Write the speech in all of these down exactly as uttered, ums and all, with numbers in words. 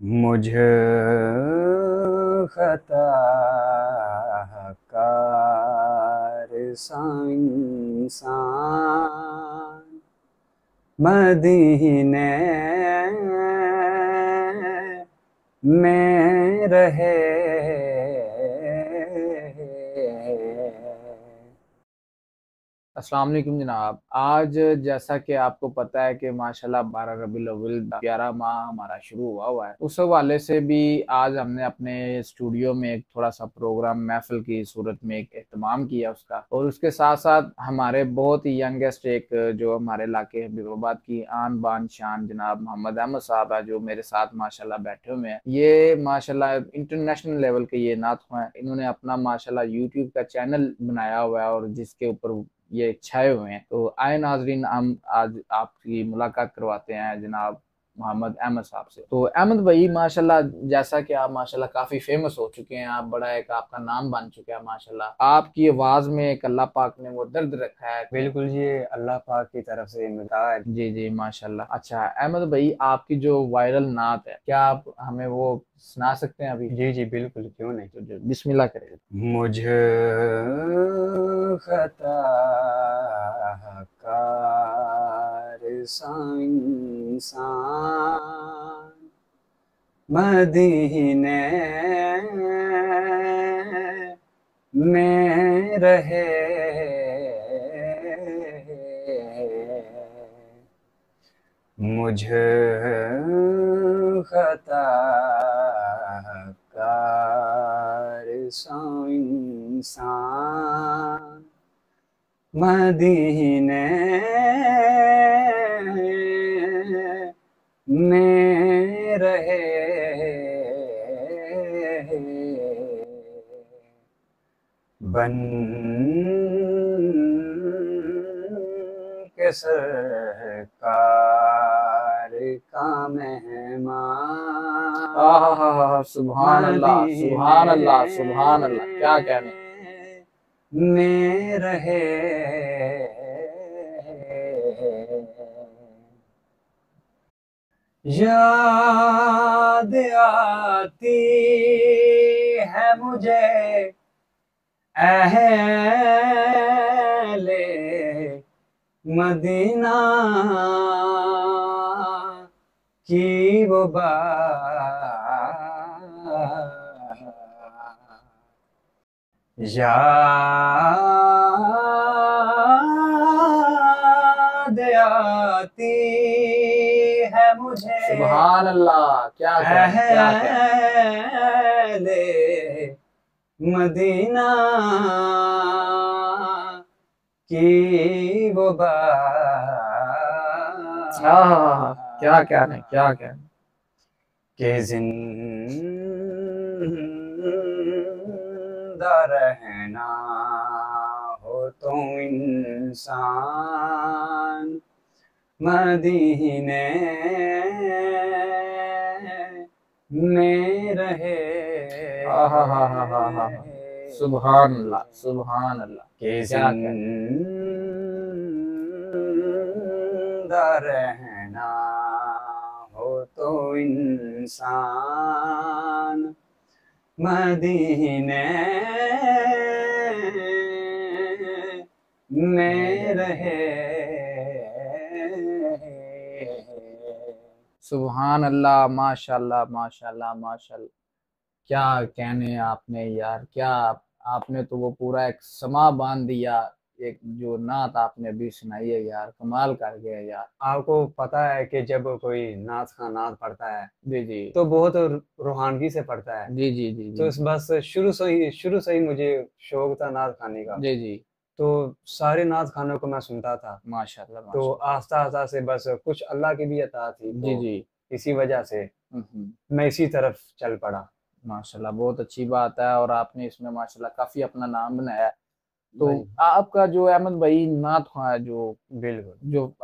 मुझे खता कार सा इंसान मदीने में रहे। अस्सलाम वालेकुम जनाब। आज जैसा कि आपको पता है कि माशाल्लाह बारह रबीउल अव्वल ग्यारह माह हमारा शुरू हुआ हुआ है। उस हवाले से भी आज हमने अपने स्टूडियो में एक थोड़ा सा प्रोग्राम महफिल की सूरत में एक एहतमाम किया उसका, और उसके साथ साथ हमारे बहुत ही यंगेस्ट एक जो हमारे इलाके हबीबाबाद की आन बान शान जनाब मोहम्मद अहमद साहब है, जो मेरे साथ माशाल्लाह बैठे हुए हैं। ये माशाल्लाह इंटरनेशनल लेवल के ये नात हैं। इन्होंने अपना माशाल्लाह यूट्यूब का चैनल बनाया हुआ है और जिसके ऊपर ये छाए हुए हैं। तो आए नाजरीन, हम आज आपकी मुलाकात करवाते हैं जनाब मोहम्मद अहमद साहब से। तो अहमद भाई माशाल्लाह, जैसा कि आप माशाल्लाह काफी फेमस हो चुके हैं, आप बड़ा एक आपका नाम बन चुका है माशाल्लाह। आपकी आवाज में एक अल्लाह पाक ने वो दर्द रखा है। बिल्कुल, ये अल्लाह पाक की तरफ से मिलता है। जी जी माशाल्लाह। अच्छा अहमद भाई, आपकी जो वायरल नात है, क्या आप हमें वो सुना सकते हैं अभी? जी जी बिल्कुल, क्यों नहीं। तो जो बिस्मिल्लाह करें। मुझे खता कार सा इंसान मदीने में रहे। मुझे खता कार सा इंसान मदीने में रहे। बन के सरकार का मेहमान आहा, सुभान अल्लाह सुभान अल्लाह सुभान अल्लाह, क्या कहने। में रहे। याद आती है मुझे अहले मदीना की वो बात। याद आती है मुझे सुभान अल्लाह, क्या कहने क्या कहने। अहले मदीना की वो बात। आहा, क्या कहने क्या कहने। के जिंदा रहना हो तो इंसान मदीने में रहे। आहा, सुभान अल्लाह सुभान अल्लाह, के क्या कहने। जिंदा रहना हो तो इंसान मदीने में रहे। सुभान अल्लाह, माशाल्लाह माशाल्लाह माशाल्लाह। क्या कहने आपने यार, क्या आप, आपने तो वो पूरा एक समा बांध दिया। एक जो नात आपने अभी सुनाई है यार, कमाल कर गया यार। आपको पता है कि जब कोई नाच का नाद पड़ता है जी जी तो बहुत रूहानगी से पड़ता है। जी जी जी तो जी इस बस शुरू से ही शुरू से ही मुझे शौक था नाच खाने का। जी जी। तो सारे नाच खानों को मैं सुनता था। माशाल्लाह तो माशाल्लाह। आस्ता आस्ता से बस कुछ अल्लाह की भी अता थी, जी तो जी। इसी वजह से हम्म हम्म। मैं इसी तरफ चल पड़ा। माशाल्लाह, बहुत अच्छी बात है, और आपने इसमें माशाल्लाह काफी अपना नाम बनाया है। तो भाई आपका जो अहमद भाई नात ख्वां है, जो बिल्कुल। जो आप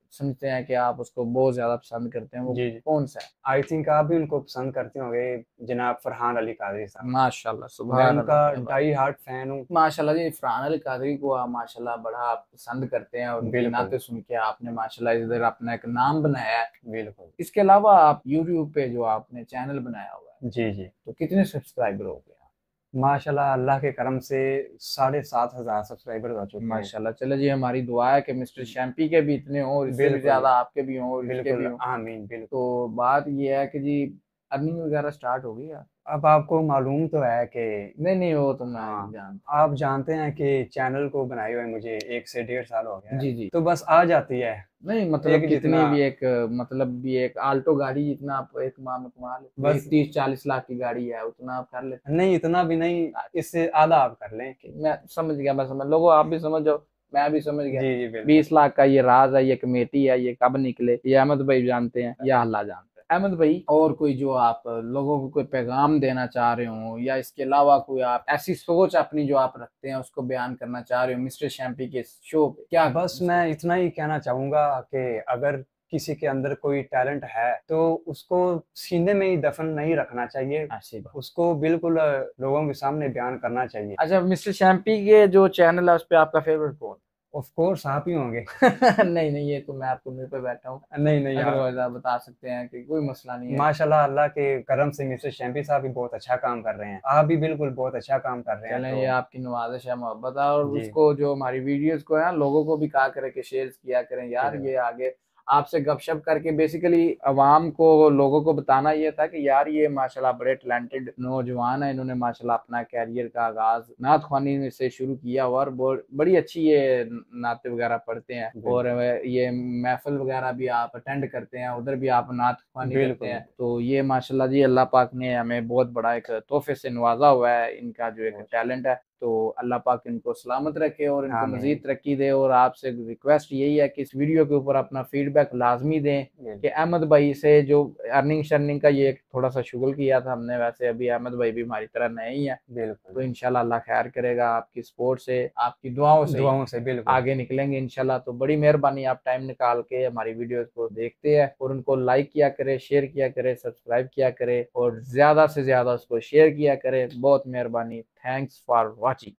समझते हैं कि आप उसको बहुत ज्यादा पसंद करते हैं, वो जी जी। कौन सा है? आई थिंक आप भी उनको पसंद करते होंगे, जनाब फरहान अली कादरी साहब। माशाल्लाह, मैं सुभान उनका अल्लाह, क्या बात। डाई हार्ट फैन हूँ। माशाल्लाह जी, फरहान अली कादरी को आप माशाल्लाह बड़ा आप पसंद करते हैं और उनकी बिल्कुल नाते सुन के आपने माशाल्लाह इधर अपना एक नाम बनाया है। बिल्कुल। इसके अलावा आप यूट्यूब पे जो आपने चैनल बनाया हुआ है, जी जी। तो कितने सब्सक्राइबर हो गए? माशाल्लाह अल्लाह के करम से साढ़े सात हजार सब्सक्राइबर हो चुके हैं। माशाल्लाह, चलो जी, हमारी दुआ है कि मिस्टर शैम्पी के भी इतने हों और इससे भी बिल्कुल ज्यादा आपके भी हों और इसके भी बिल्कुल। हों। आमीन बिल्कुल। तो बात ये है कि जी अर्निंग वगैरह स्टार्ट हो गई है? अब आपको मालूम तो है कि नहीं नहीं, वो तो मैं हाँ, जानता आप जानते हैं कि चैनल को बनाए हुए मुझे एक से डेढ़ साल हो गया हूँ। है, जी जी। तो बस आ जाती है नहीं मतलब एक कितनी जितना। भी एक, मतलब भी एक आल्टो गाड़ी जितना आप एक माह में कमा लेते, बस एक तीस चालीस लाख की गाड़ी है उतना आप कर लेते नहीं, इतना भी नहीं, इससे आधा आप कर लें। हैं। मैं समझ गया, मैं समझ लोगो, आप भी समझ जाओ, मैं भी समझ गया। जी जी बिल्कुल। बीस लाख का ये राज है, ये कमेटी है, ये कब निकले, ये अहमद भाई जानते हैं या अल्लाह जानते हैं। अहमद भाई, और कोई जो आप लोगों को कोई पैगाम देना चाह रहे हो, या इसके अलावा कोई आप ऐसी सोच अपनी जो आप रखते हैं उसको बयान करना चाह रहे हो मिस्टर शैम्पी के शो पे, क्या बस मैं इतना ही कहना चाहूंगा कि अगर किसी के अंदर कोई टैलेंट है तो उसको सीने में ही दफन नहीं रखना चाहिए, अच्छी बात। उसको बिल्कुल अ, लोगों के सामने बयान करना चाहिए। अच्छा, मिस्टर शैम्पी के जो चैनल है उस पे आपका फेवरेट कौन? ऑफ कोर्स आप ही होंगे। नहीं नहीं, ये तो मैं आपको मुंह पे बैठा हूँ। नहीं नहीं यार, अदरवाइज आप बता सकते हैं कि कोई मसला नहीं है। माशाल्लाह अल्लाह के करम से मिस्टर शैम्पी साहब भी बहुत अच्छा काम कर रहे हैं, आप भी बिल्कुल बहुत अच्छा काम कर रहे हैं, चलें, तो ये आपकी नवाज़िश है, मोहब्बत है, और जी उसको जो हमारी वीडियोस को है लोगों को भी कहा करें कि शेयर किया करें यार, बिल्कुल ये आगे आपसे गपशप करके बेसिकली अवाम को, लोगों को बताना ये था कि यार ये माशाल्लाह बड़े टैलेंटेड नौजवान है, इन्होंने माशाल्लाह अपना कैरियर का आगाज नात ख्वानी में से शुरू किया हुआ और बहुत बड़ी अच्छी ये नाते वगैरह पढ़ते हैं, और बिल्कुल ये महफिल वगैरह भी आप अटेंड करते हैं, उधर भी आप नात ख्वानी करते बिल्कुल। हैं। तो ये माशाल्लाह जी अल्लाह पाक ने हमें बहुत बड़ा एक तोहफे से नवाजा हुआ है, इनका जो एक टैलेंट है। तो अल्लाह पाक इनको सलामत रखे और इनको आमीन मजीद तरक्की दे, और आपसे रिक्वेस्ट यही है कि इस वीडियो के ऊपर अपना फीडबैक लाजमी दें बिल्कुल। कि अहमद भाई से जो अर्निंग शर्निंग का ये एक थोड़ा सा शुगल किया था हमने, वैसे अभी अहमद भाई भी हमारी तरह नए ही है, बिल्कुल तो इंशाल्लाह अल्लाह खैर करेगा, आपकी सपोर्ट से, आपकी दुआओं से ही दुआओं से बिल्कुल। आगे निकलेंगे इंशाल्लाह। तो बड़ी मेहरबानी, आप टाइम निकाल के हमारी वीडियोस को देखते हैं और उनको लाइक किया करें, शेयर किया करें, सब्सक्राइब किया करें और ज्यादा से ज्यादा उसको शेयर किया करें। बहुत मेहरबानी, थैंक्स फॉर वॉचिंग।